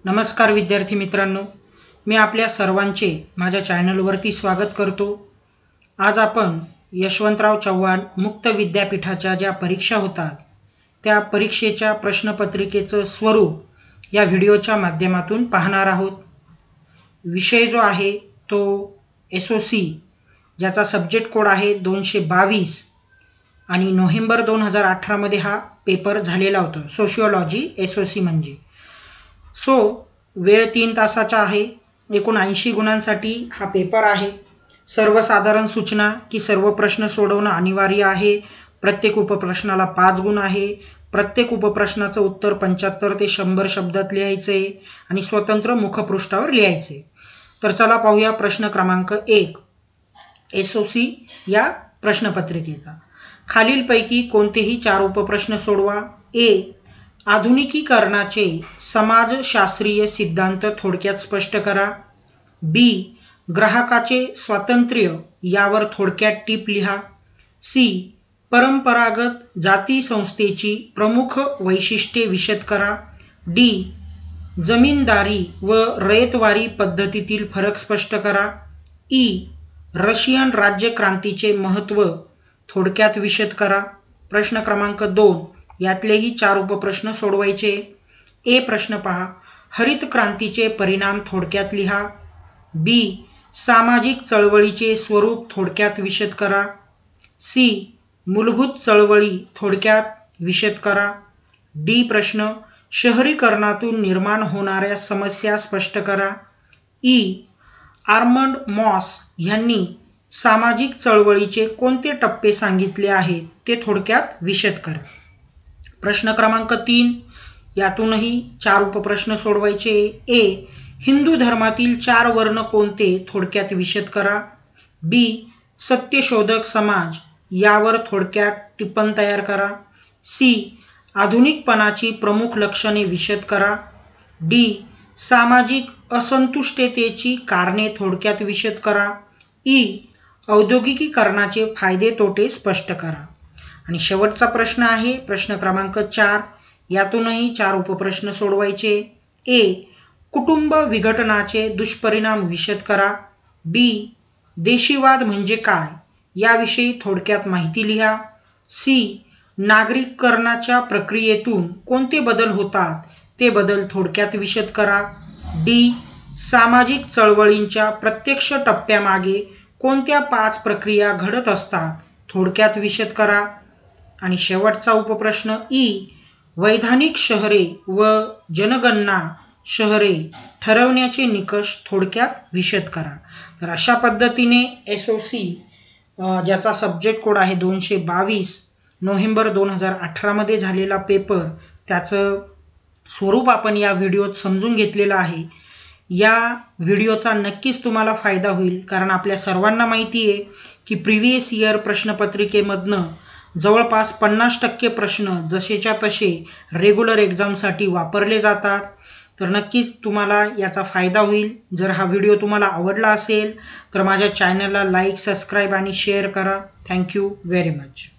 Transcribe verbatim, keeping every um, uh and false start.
नमस्कार विद्यार्थी मित्रांनो, मी आपल्या सर्वांचे माझ्या चॅनलवरती स्वागत करतो। आज आपण यशवंतराव चव्हाण मुक्त विद्यापीठाच्या ज्या परीक्षा होतात त्या परीक्षेच्या प्रश्नपत्रिकेचं स्वरूप या व्हिडिओच्या माध्यमातून पाहणार आहोत। विषय जो आहे तो एस ओ सी ज्याचा सब्जेक्ट कोड आहे दोनशे बावीस आणि नोव्हेंबर दोन हजार अठरा मध्ये हा पेपर झालेला होता। सोशियोलॉजी एस ओ सी म्हणजे सो वेळ तीन तासाचा आहे। एकूण ऐंशी गुणांसाठी हा पेपर आहे। सर्वसाधारण सूचना की सर्व प्रश्न सोडवणं अनिवार्य आहे। प्रत्येक उपप्रश्नाला पाच गुण आहे। प्रत्येक उपप्रश्नाचं उत्तर पंच्याहत्तर ते शंभर शब्दात लिहायचे आणि स्वतंत्र मुखपृष्ठावर लिहायचे। तर चला पाहूया प्रश्न क्रमांक एक एस ओ सी या प्रश्नपत्रिकेचा। खालीलपैकी कोणतेही चार उपप्रश्न सोडवा। ए आधुनिकीकरणाचे समाजशास्त्रीय सिद्धांत थोडक्यात स्पष्ट करा। बी ग्राहकाचे स्वातंत्र्य यावर थोडक्यात टिप लिहा। सी परंपरागत जाती संस्थेची प्रमुख वैशिष्ट्ये विशद करा। डी जमीनदारी व रयतवारी पद्धतीतील फरक स्पष्ट करा। ई रशियन राज्यक्रांतीचे महत्त्व थोडक्यात विशद करा। प्रश्न क्रमांक दोन यातलेही चार उपप्रश्न सोडवायचे। ए प्रश्न पहा, हरित क्रांतीचे परिणाम थोडक्यात लिहा। बी सामाजिक चळवळीचे स्वरूप थोडक्यात विशद करा। सी मूलभूत चळवळी थोडक्यात विशद करा। डी प्रश्न शहरीकरणातून निर्माण होणाऱ्या समस्या स्पष्ट करा। ई आर्मंड मॉस यांनी सामाजिक चळवळीचे कोणते टप्पे सांगितले आहेत ते थोडक्यात विशद करा। प्रश्न क्रमांक तीन यातूनही चार उपप्रश्न सोडवायचे। ए हिंदू धर्मातील चार वर्ण कोणते थोडक्यात विशद करा। बी सत्यशोधक समाज यावर थोडक्यात टिप्पण तयार करा। सी आधुनिकपणाची प्रमुख लक्षणे विशद करा। डी सामाजिक असंतुष्टतेची कारणे थोडक्यात विशद करा। ई औद्योगिकीकरणाचे फायदे तोटे स्पष्ट करा। आणि शेवटचा प्रश्न आहे प्रश्न क्रमांक चार यातूनही चार उपप्रश्न सोडवायचे। ए कुटुंब विघटनाचे दुष्परिणाम विशद करा। बी देशीवाद म्हणजे काय याविषयी थोडक्यात माहिती लिहा। सी नागरिककरणाच्या प्रक्रियेतून कोणते बदल होतात ते बदल थोडक्यात विशद करा। डी सामाजिक चळवळींच्या प्रत्यक्ष टप्प्यामागे कोणत्या पाच प्रक्रिया घडत असतात थोडक्यात विशद करा। आणि शेवटचा उपप्रश्न ई वैधानिक शहरे व जनगणना शहरे ठरवण्याचे निकष थोडक्यात विशद करा। तर अशा पद्धतीने एस ओ सी ज्याचा सब्जेक्ट कोड आहे दोनशे बावीस नोव्हेंबर दोन हजार अठरा मध्ये झालेला पेपर त्याचं स्वरूप आपण या व्हिडिओत समजून घेतलेलं आहे। या व्हिडिओचा नक्कीच तुम्हाला फायदा होईल, कारण आपल्या सर्वांना माहिती आहे की प्रिव्हियस इयर प्रश्नपत्रिकेमधनं जवळपास पन्नास टक्के प्रश्न जसेच्या तसे रेग्युलर एक्झामसाठी वापरले जातात। तर नक्कीच तुम्हाला याचा फायदा होईल। जर हा व्हिडिओ तुम्हाला आवडला असेल तर माझ्या चॅनलला लाईक, सबस्क्राईब आणि शेअर करा। Thank you very much.